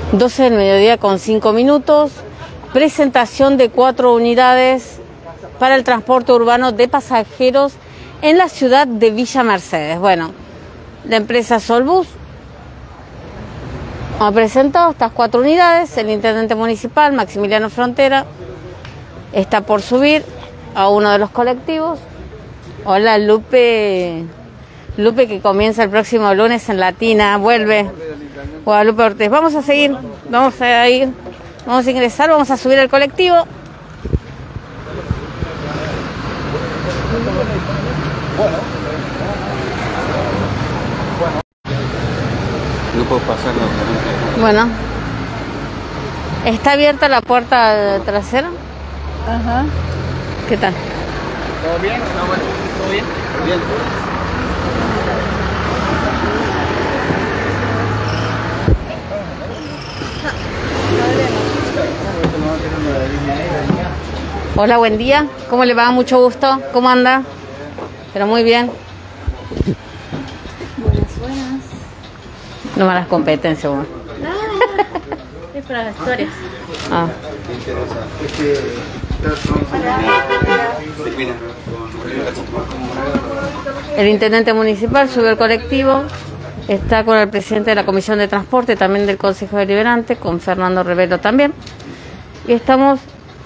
12 del mediodía con 5 minutos, presentación de 4 unidades para el transporte urbano de pasajeros en la ciudad de Villa Mercedes. Bueno, la empresa Solbus ha presentado estas 4 unidades. El intendente municipal, Maximiliano Frontera, está por subir a uno de los colectivos. Hola, Lupe, que comienza el próximo lunes en Latina, vuelve. Guadalupe Ortiz. Vamos a seguir, vamos a ingresar, vamos a subir al colectivo. No puedo pasar. Bueno, ¿está abierta la puerta trasera? Ajá. ¿Qué tal? ¿Todo bien? ¿Todo bueno? ¿Todo bien? Bien. Hola, buen día. ¿Cómo le va? Mucho gusto. ¿Cómo anda? Pero muy bien. Buenas. No malas competencias, bueno. No, es para las historias. Ah. El intendente municipal subió al colectivo. Está con el presidente de la Comisión de Transporte, también del Consejo Deliberante, con Fernando Revelo también. Y estamos...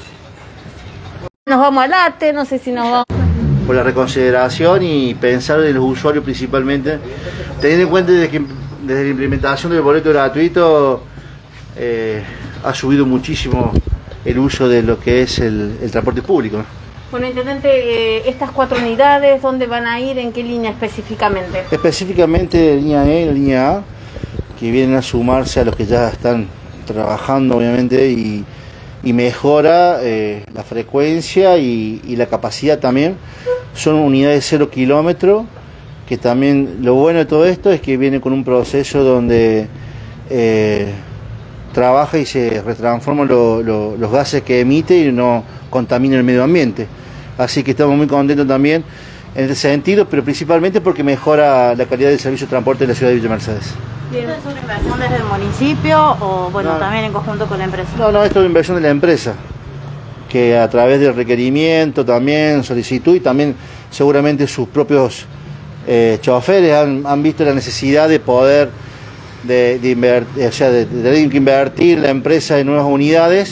Nos vamos al ATE, no sé si nos vamos... Por la reconsideración y pensar en los usuarios principalmente, teniendo en cuenta que desde la implementación del boleto gratuito ha subido muchísimo el uso de lo que es el transporte público. Bueno, intendente, estas 4 unidades, ¿dónde van a ir? ¿En qué línea específicamente? Específicamente línea E y la línea A, que vienen a sumarse a los que ya están trabajando, obviamente, y mejora la frecuencia y la capacidad también. Son unidades de 0 kilómetros, que también lo bueno de todo esto es que viene con un proceso donde trabaja y se retransforman los gases que emite y no contamina el medio ambiente. Así que estamos muy contentos también en este sentido, pero principalmente porque mejora la calidad del servicio de transporte de la ciudad de Villa Mercedes. ¿Esto es una inversión desde el municipio o bueno, No, también en conjunto con la empresa? No, esto es inversión de la empresa, que a través del requerimiento también, solicitud y también seguramente sus propios choferes han visto la necesidad de poder tener que invertir la empresa en nuevas unidades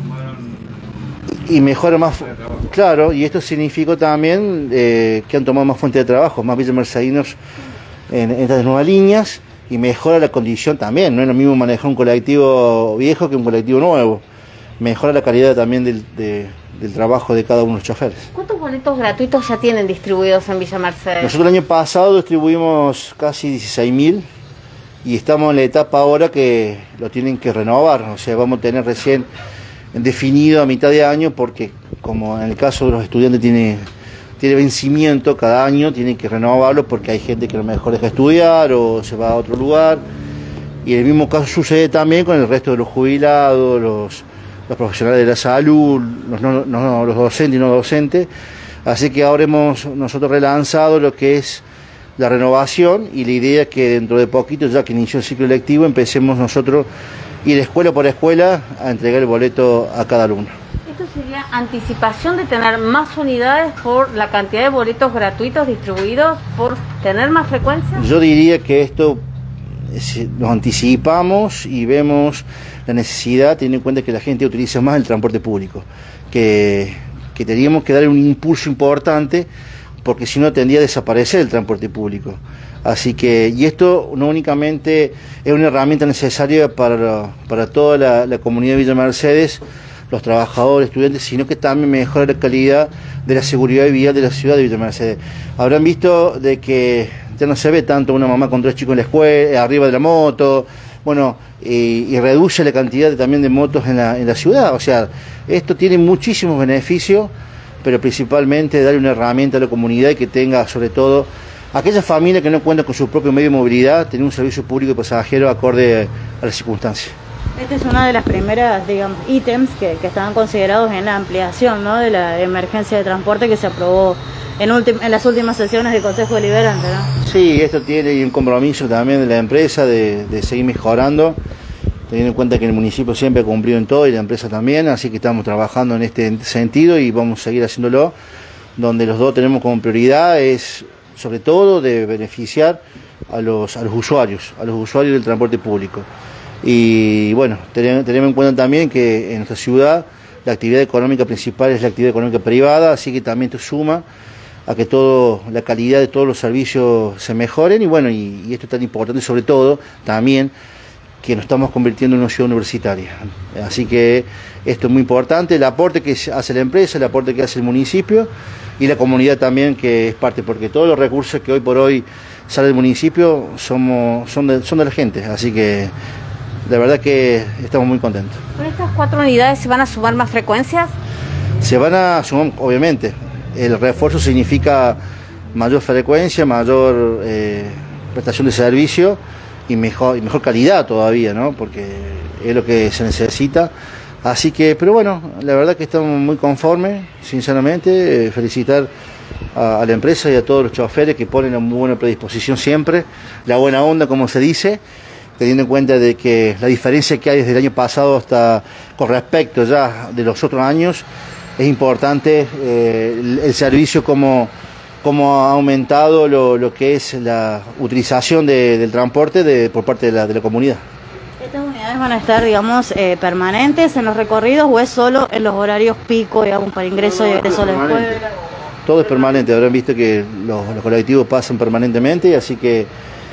y mejora más, claro, y esto significó también que han tomado más fuentes de trabajo, más villamercedinos en estas nuevas líneas, y mejora la condición también. No es lo mismo manejar un colectivo viejo que un colectivo nuevo. Mejora la calidad también del trabajo de cada uno de los choferes. ¿Cuántos boletos gratuitos ya tienen distribuidos en Villa Mercedes? Nosotros el año pasado distribuimos casi 16.000 y estamos en la etapa ahora que lo tienen que renovar. O sea, vamos a tener recién definido a mitad de año, porque como en el caso de los estudiantes tiene vencimiento cada año, tienen que renovarlo porque hay gente que a lo mejor deja de estudiar o se va a otro lugar. Y el mismo caso sucede también con el resto de los jubilados, los profesionales de la salud, los docentes y no docentes. Así que ahora hemos nosotros relanzado lo que es la renovación, y la idea es que dentro de poquito, ya que inició el ciclo lectivo, empecemos nosotros ir escuela por escuela a entregar el boleto a cada alumno. ¿Esto sería anticipación de tener más unidades por la cantidad de boletos gratuitos distribuidos, por tener más frecuencia? Yo diría que esto nos anticipamos y vemos la necesidad, teniendo en cuenta que la gente utiliza más el transporte público, que teníamos que darle un impulso importante, porque si no tendría a desaparecer el transporte público. Así que, y esto no únicamente es una herramienta necesaria para toda la comunidad de Villa Mercedes, los trabajadores, estudiantes, sino que también mejora la calidad de la seguridad vial de la ciudad de Villa Mercedes. Habrán visto de que ya no se ve tanto una mamá con 3 chicos en la escuela, arriba de la moto, bueno, y reduce la cantidad también de motos en la ciudad. O sea, esto tiene muchísimos beneficios, pero principalmente darle una herramienta a la comunidad y que tenga, sobre todo, aquellas familias que no cuentan con su propio medio de movilidad, tener un servicio público de pasajeros acorde a las circunstancias. Esta es una de las primeras, digamos, ítems que estaban considerados en la ampliación, ¿no?, de la emergencia de transporte que se aprobó en las últimas sesiones del Consejo Deliberante, ¿no? Sí, esto tiene un compromiso también de la empresa de seguir mejorando teniendo en cuenta que el municipio siempre ha cumplido en todo y la empresa también, así que estamos trabajando en este sentido y vamos a seguir haciéndolo, donde los dos tenemos como prioridad es sobre todo de beneficiar a los usuarios del transporte público. Y bueno, tenemos en cuenta también que en nuestra ciudad la actividad económica principal es la actividad económica privada, así que también esto suma a que la calidad de todos los servicios se mejoren y bueno, y esto es tan importante sobre todo también que nos estamos convirtiendo en una ciudad universitaria. Así que esto es muy importante, el aporte que hace la empresa, el aporte que hace el municipio y la comunidad también que es parte, porque todos los recursos que hoy por hoy salen del municipio son de la gente, así que la verdad que estamos muy contentos. ¿Con estas 4 unidades se van a sumar más frecuencias? Se van a sumar, obviamente. El refuerzo significa mayor frecuencia, mayor prestación de servicio y mejor calidad todavía, ¿no? Porque es lo que se necesita. Así que, pero bueno, la verdad que estamos muy conformes, sinceramente. Felicitar a la empresa y a todos los choferes que ponen a muy buena predisposición siempre, la buena onda, como se dice, teniendo en cuenta de que la diferencia que hay desde el año pasado hasta con respecto ya de los otros años, es importante el servicio como ha aumentado lo que es la utilización del transporte por parte de la comunidad. ¿Estas unidades van a estar, digamos, permanentes en los recorridos o es solo en los horarios pico, digamos, para ingreso y egreso a la escuela? Todo es permanente, habrán visto que los colectivos pasan permanentemente, así que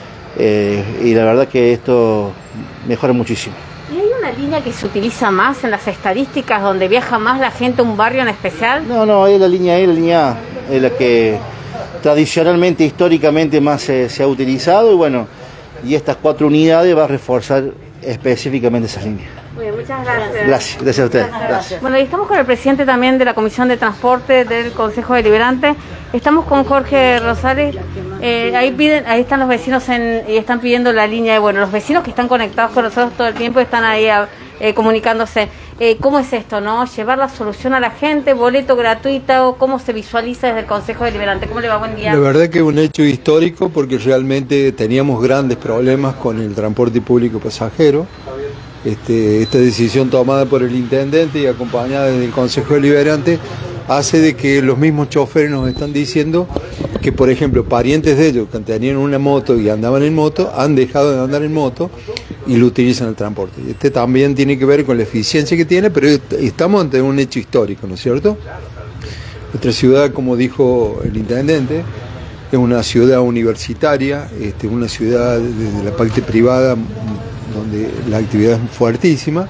y la verdad que esto mejora muchísimo. ¿Y hay una línea que se utiliza más en las estadísticas donde viaja más la gente a un barrio en especial? No, es la línea A, es la que tradicionalmente, históricamente más se ha utilizado y bueno, y estas 4 unidades va a reforzar específicamente esas líneas. Muy bien, muchas gracias. Gracias a ustedes. Gracias. Bueno, y estamos con el presidente también de la Comisión de Transporte del Consejo Deliberante. Estamos con Jorge Rosales. Ahí están los vecinos y están pidiendo la línea de, bueno, los vecinos que están conectados con nosotros todo el tiempo están ahí comunicándose. ¿Cómo es esto, no? Llevar la solución a la gente, boleto gratuito, ¿cómo se visualiza desde el Consejo Deliberante? ¿Cómo le va? Buen día. La verdad que es un hecho histórico porque realmente teníamos grandes problemas con el transporte público pasajero. Esta decisión tomada por el intendente y acompañada desde el Consejo Deliberante hace de que los mismos choferes nos están diciendo que, por ejemplo, parientes de ellos que tenían una moto y andaban en moto, han dejado de andar en moto y lo utilizan el transporte. También tiene que ver con la eficiencia que tiene, pero estamos ante un hecho histórico, ¿no es cierto? Nuestra ciudad, como dijo el intendente, es una ciudad universitaria, una ciudad de la parte privada donde la actividad es fuertísima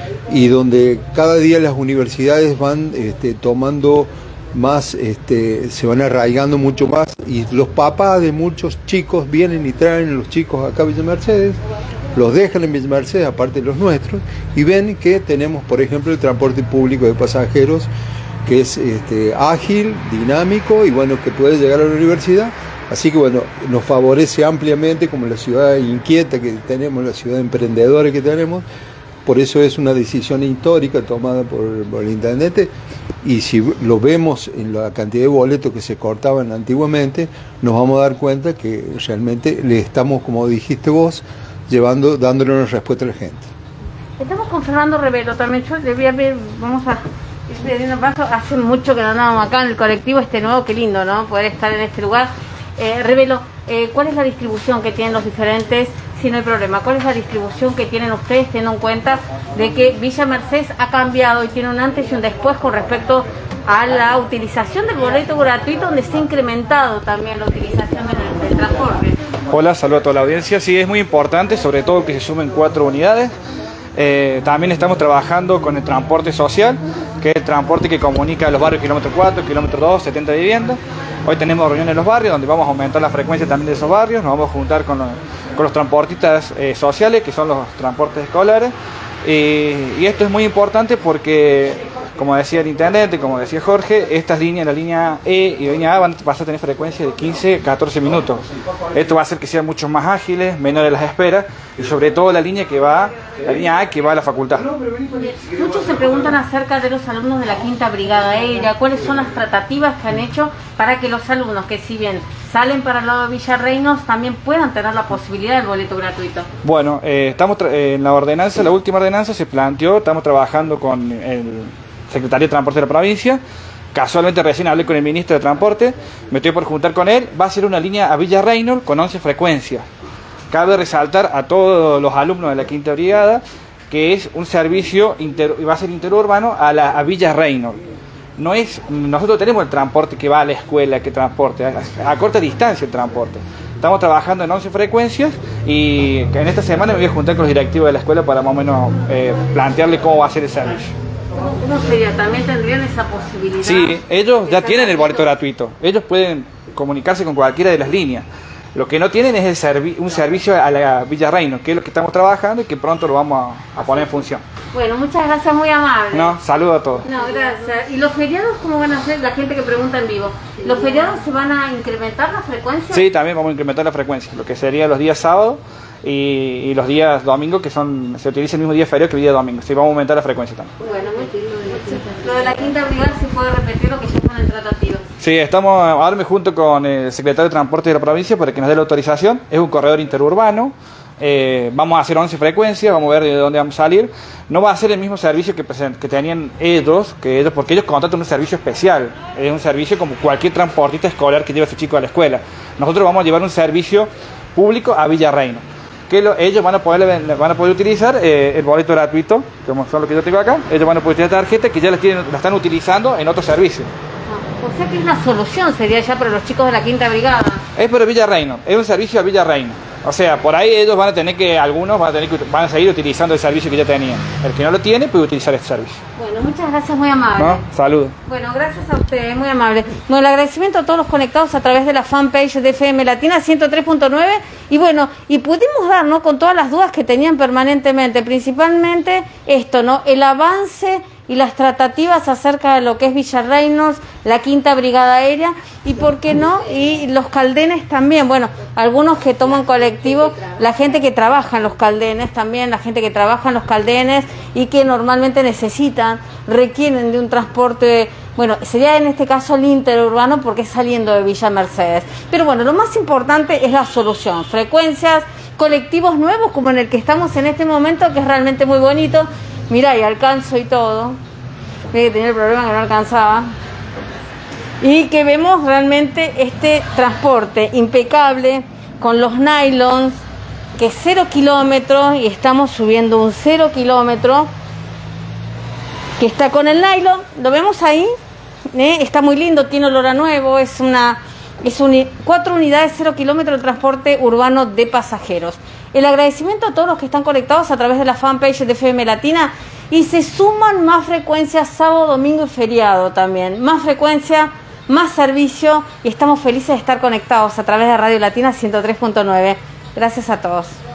y donde cada día las universidades van tomando más, se van arraigando mucho más y los papás de muchos chicos vienen y traen a los chicos acá a Villa Mercedes, los dejan en Villa Mercedes, aparte de los nuestros, y ven que tenemos, por ejemplo, el transporte público de pasajeros que es ágil, dinámico y bueno, que puede llegar a la universidad. Así que bueno, nos favorece ampliamente como la ciudad inquieta que tenemos, la ciudad emprendedora que tenemos. Por eso es una decisión histórica tomada por el intendente y si lo vemos en la cantidad de boletos que se cortaban antiguamente, nos vamos a dar cuenta que realmente le estamos, como dijiste vos, dándole una respuesta a la gente. Estamos con Fernando Revelo también. Yo le voy a ver, vamos a ir un paso. Hace mucho que no andábamos acá en el colectivo nuevo, qué lindo, ¿no? Poder estar en este lugar. Revelo, ¿cuál es la distribución que tienen los diferentes, si no hay problema, cuál es la distribución que tienen ustedes teniendo en cuenta de que Villa Mercedes ha cambiado y tiene un antes y un después con respecto a la utilización del boleto gratuito, donde se ha incrementado también la utilización del transporte? Hola, saludo a toda la audiencia. Sí, es muy importante, sobre todo que se sumen 4 unidades. También estamos trabajando con el transporte social, que es el transporte que comunica los barrios kilómetro 4, kilómetro 2, 70 viviendas. Hoy tenemos reuniones en los barrios donde vamos a aumentar la frecuencia también de esos barrios. Nos vamos a juntar con los transportistas sociales, que son los transportes escolares. Y esto es muy importante porque, como decía el intendente, como decía Jorge, estas líneas, la línea E y la línea A, van a pasar a tener frecuencia de 15-14 minutos. Esto va a hacer que sean mucho más ágiles, menores las esperas, y sobre todo la línea A que va a la facultad. Muchos se preguntan acerca de los alumnos de la 5ª Brigada Aérea, cuáles son las tratativas que han hecho para que los alumnos que, si bien salen para el lado de Villa Reynolds también puedan tener la posibilidad del boleto gratuito. Bueno, estamos en la ordenanza, la última ordenanza se planteó, estamos trabajando con el Secretario de Transporte de la provincia. Casualmente recién hablé con el ministro de Transporte, me estoy por juntar con él. Va a ser una línea a Villa Reynolds con 11 frecuencias. Cabe resaltar a todos los alumnos de la Quinta Brigada que es un servicio, va a ser interurbano a Villa Reynolds. No es, nosotros tenemos el transporte que va a la escuela, que transporte, a corta distancia el transporte. Estamos trabajando en 11 frecuencias y en esta semana me voy a juntar con los directivos de la escuela para más o menos plantearle cómo va a ser el servicio. ¿Cómo sería? ¿También tendrían esa posibilidad? Sí, ellos ya tienen el boleto gratuito. Ellos pueden comunicarse con cualquiera de las líneas. Lo que no tienen es un servicio a la Villa Reynolds, que es lo que estamos trabajando y que pronto lo vamos a poner en función. Bueno, muchas gracias, muy amable. No, saludo a todos. No, gracias. ¿Y los feriados cómo van a ser? La gente que pregunta en vivo. ¿Los feriados se van a incrementar la frecuencia? Sí, también vamos a incrementar la frecuencia, lo que sería los días sábados y los días domingos, que se utiliza el mismo día feriado que el día domingo. Sí, vamos a aumentar la frecuencia también. Bueno, lo de la Quinta Brigada se puede repetir lo que ya están en tratativas. Sí, ahora me junto con el secretario de Transporte de la provincia para que nos dé la autorización. Es un corredor interurbano. Vamos a hacer 11 frecuencias, vamos a ver de dónde vamos a salir. No va a ser el mismo servicio que tenían ellos, porque ellos contratan un servicio especial. Es un servicio como cualquier transportista escolar que lleva a su chico a la escuela. Nosotros vamos a llevar un servicio público a Villa Reynolds, que ellos van a poder utilizar el boleto gratuito, como son lo que yo tengo acá. Ellos van a poder utilizar tarjetas que ya la están utilizando en otros servicios. O sea que es una solución, sería ya para los chicos de la Quinta Brigada. Es para Villa Reynolds, es un servicio a Villa Reynolds. O sea, por ahí ellos algunos van a seguir utilizando el servicio que ya tenían. El que no lo tiene puede utilizar este servicio. Bueno, muchas gracias, muy amable. ¿No? Saludos. Bueno, gracias a ustedes, muy amable. Bueno, el agradecimiento a todos los conectados a través de la fanpage de FM Latina 103.9 y bueno, y pudimos dar, ¿no?, con todas las dudas que tenían permanentemente, principalmente esto, ¿no?, el avance y las tratativas acerca de lo que es Villa Reynolds, la Quinta Brigada Aérea y, ¿por qué no?, y los caldenes también. Bueno, algunos que toman colectivo, la gente que trabaja en los caldenes también, la gente que trabaja en los caldenes y que normalmente requieren de un transporte, bueno, sería en este caso el interurbano porque es saliendo de Villa Mercedes. Pero bueno, lo más importante es la solución, frecuencias, colectivos nuevos como en el que estamos en este momento, que es realmente muy bonito. Mirá, y alcanzo y todo. Ve que tenía el problema que no alcanzaba. Y que vemos realmente este transporte impecable con los nylons, que es 0 kilómetros y estamos subiendo un 0 kilómetro que está con el nylon. Lo vemos ahí, está muy lindo, tiene olor a nuevo, es 4 unidades 0 kilómetros de transporte urbano de pasajeros. El agradecimiento a todos los que están conectados a través de la fanpage de FM Latina y se suman más frecuencias sábado, domingo y feriado también. Más frecuencia, más servicio y estamos felices de estar conectados a través de Radio Latina 103.9. Gracias a todos.